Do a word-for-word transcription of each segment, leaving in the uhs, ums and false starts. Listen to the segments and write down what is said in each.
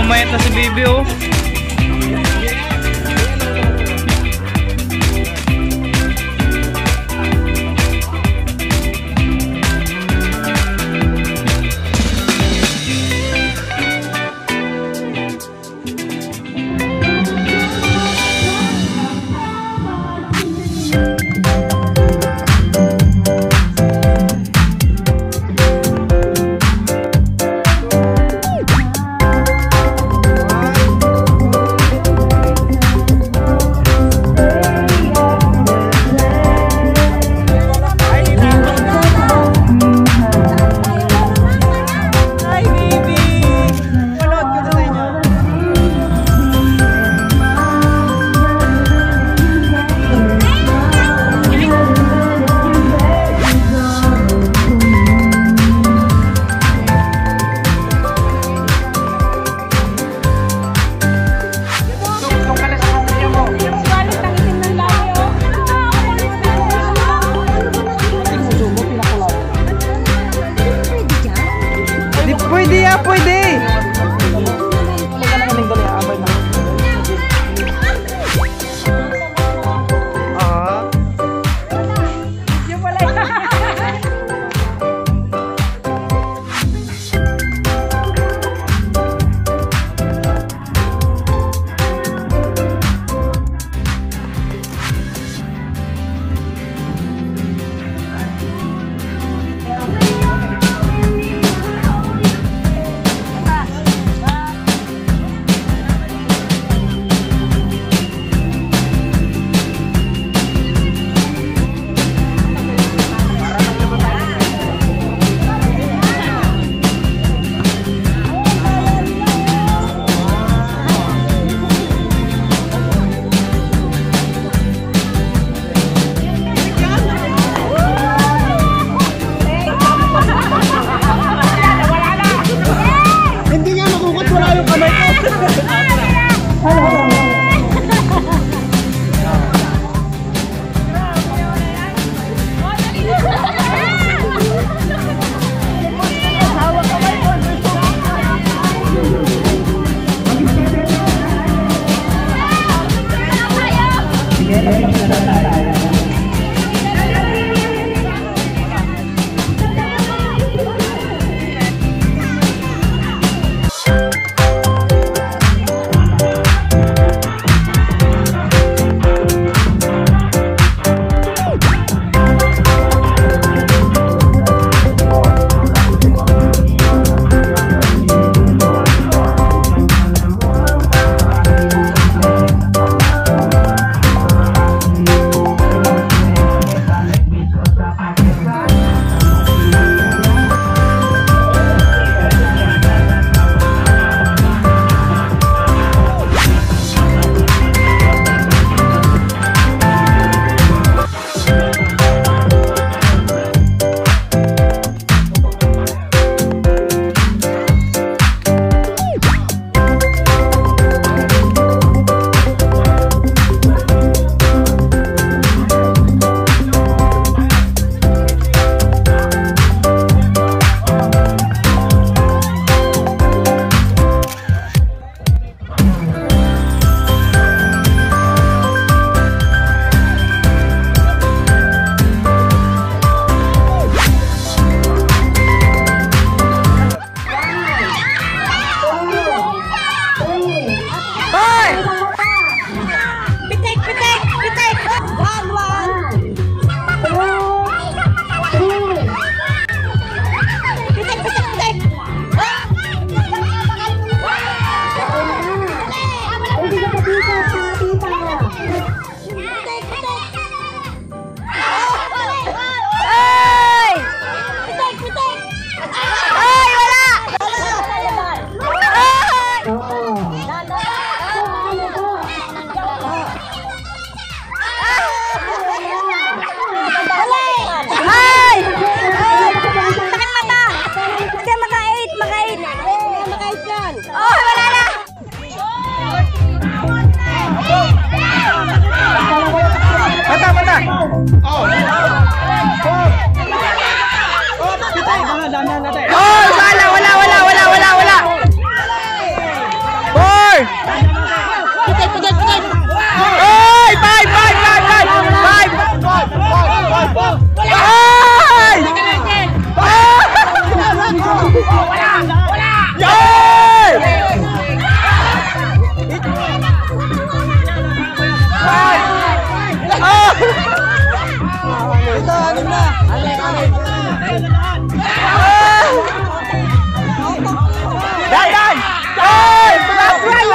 Pumayat na si baby oh.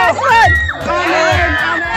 last one! Amen!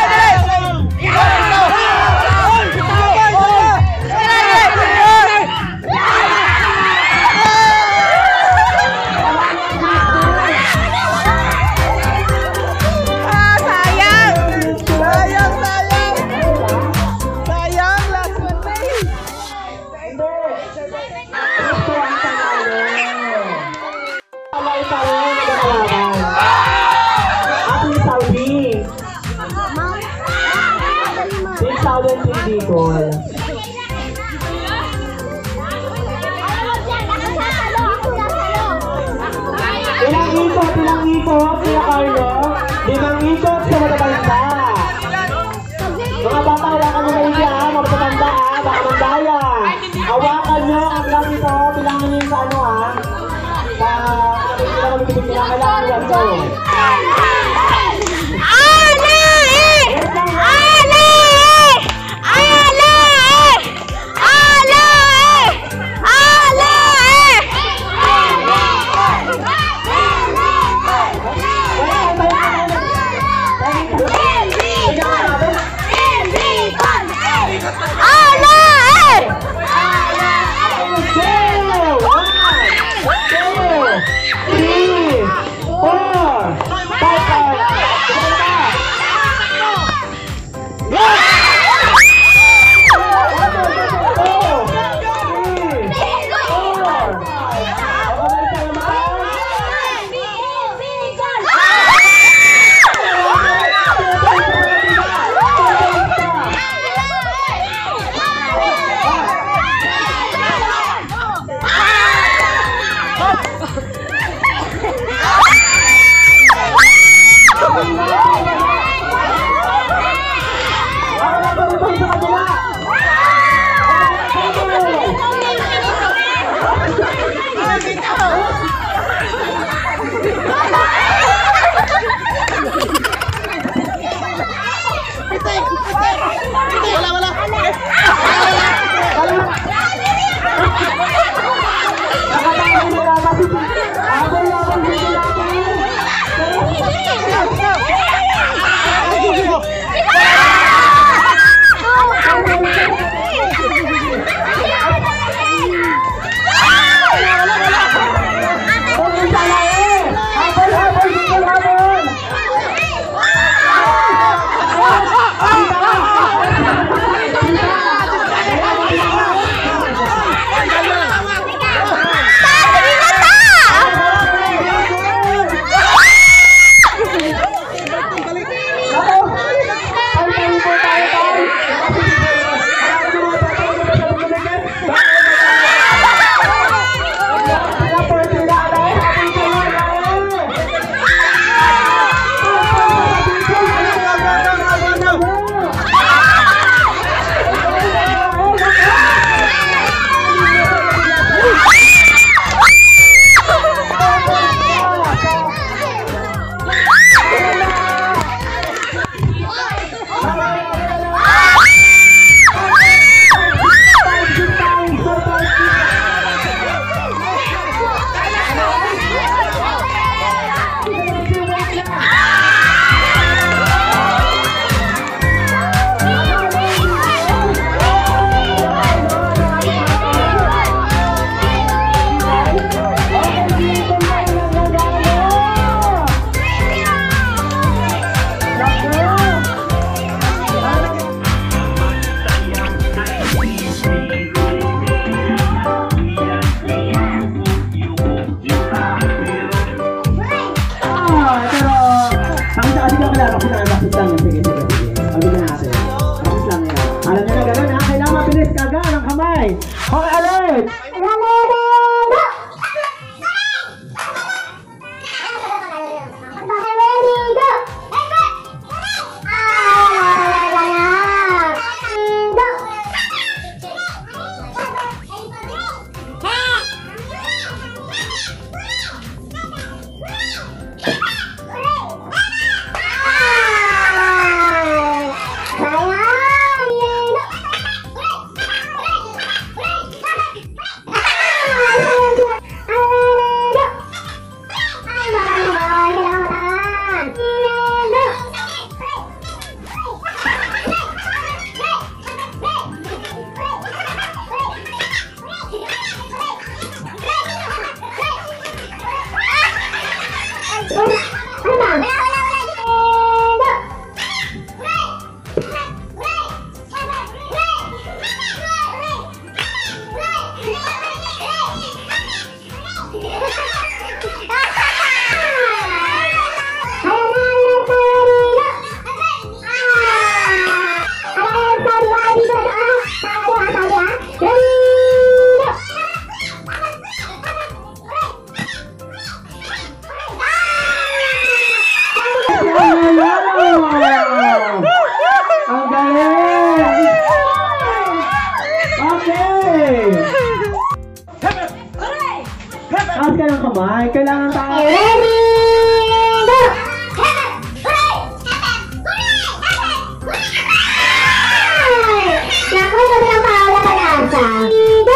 Ilang ikot, ilang ikot, Kuya Carlo? Limang ikot sa matatanda. Mga bata, hawakan nyo na iya, mga matatanda ha, baka mandaya. Hawakan nyo ang lang ito, bilangin nyo sa ano ha. Sa, kailangan nyo kailangan nyo ito. naman. Kailangan tayo. Ready? Go! Naku, sabi ng paula ka na asa. Go!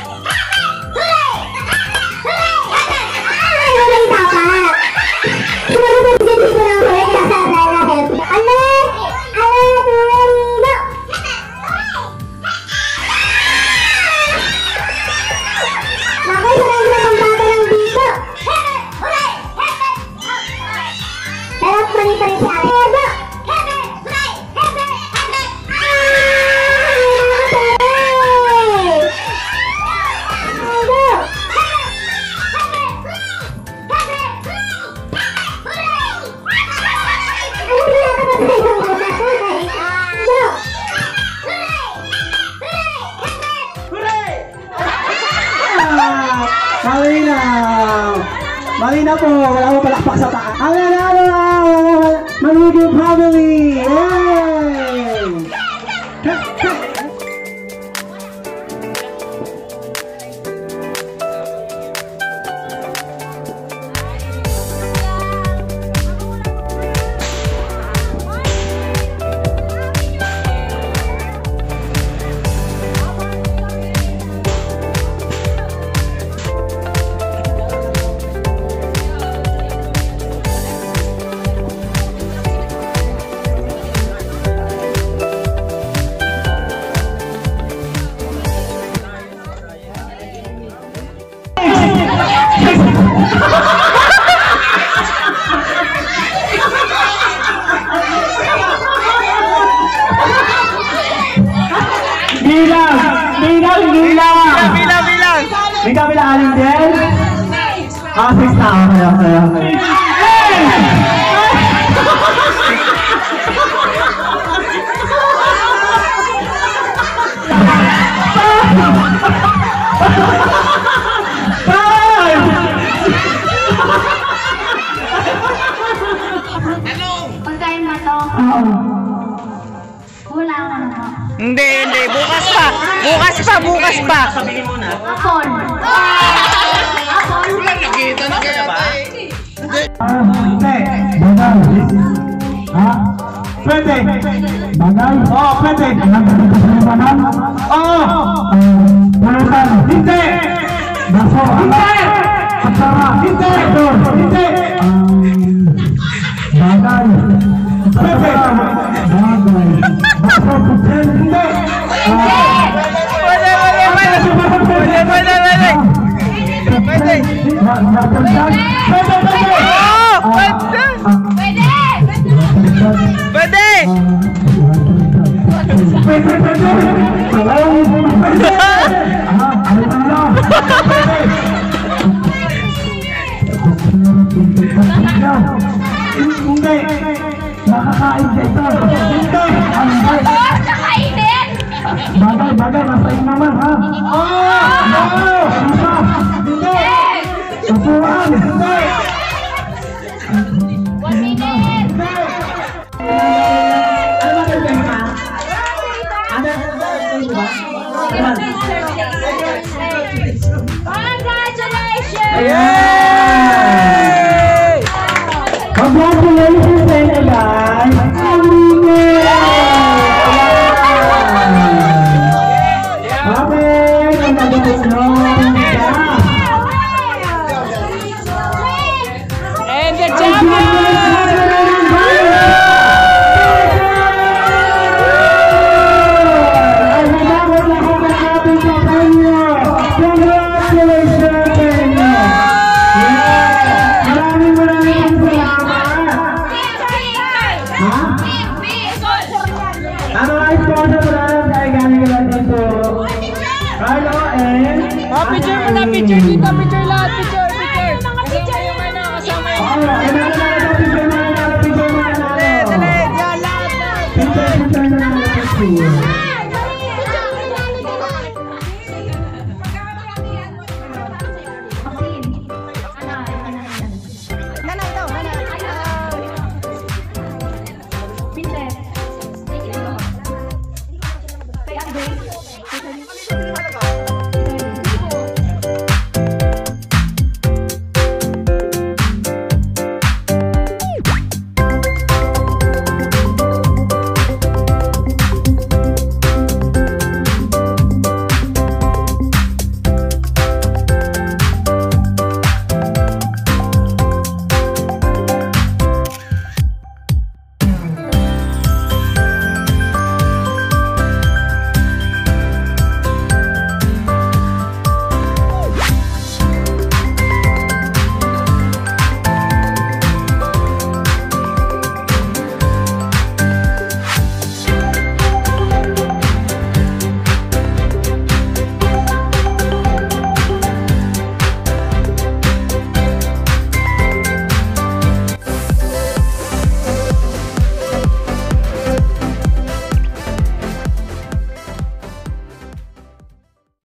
Ay, wala yung tapat. Sumagot ang dito ng kulit na sa dahil. Ano? Ano? Ready? Go! Naku, sarang na ng bata ng dito. Sarap mani pa rin si ate. Go! Malinaw! Malinaw po! Wala mo palakpak sa taas. Ang nanalo! Maniging family! Yay! Bilang! Bilang! Bilang! Bilang, bilang! May kabilaan din? Ah, six na. Okay, okay, okay. Pagkain ba to? Wala ka na to. Hindi, hindi. Bukas pa. Bukas pa, bukas pa. Apon. Apon. Nakikita na kaya ba? Hindi. Bagay. Ha? Pwede. Bagay? Oo, pwede. Oo. Bulutan. Hindi. Baso. Hindi. Kasama. Hindi. Hindi. Bagay. Pwede. Bagay. Baso. Hindi. Pwede, pwede, pwede. Pwede, pwede, pwede. Pwede. Pwede, pwede. Oo, pwede. Pwede! Pwede. Pwede, pwede. Pwede. Ah, ano na lang? Pwede. Hindi. Nakakain ka ito. Hindi. Oo, nakainin! Bagay, bagay. Masain naman, ha? Oo! Oo! Isa! Hindi! Kasuan! Hindi! One minute! Ano ba yung tema? Ano ba? Congratulations! Yay! Congratulations sa inyo guys!